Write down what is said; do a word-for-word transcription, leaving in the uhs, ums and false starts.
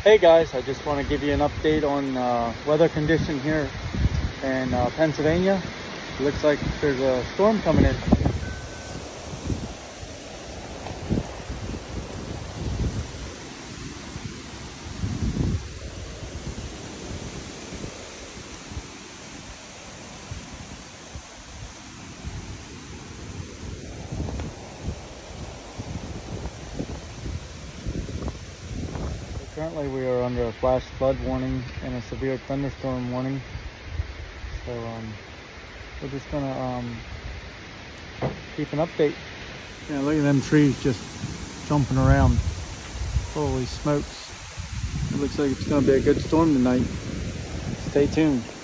Hey guys, I just want to give you an update on uh, weather condition here in uh, Pennsylvania. It looks like there's a storm coming in. Currently we are under a flash flood warning and a severe thunderstorm warning. So um, we're just gonna um, keep an update. Yeah, look at them trees just jumping around. Holy smokes. It looks like it's gonna be a good storm tonight. Stay tuned.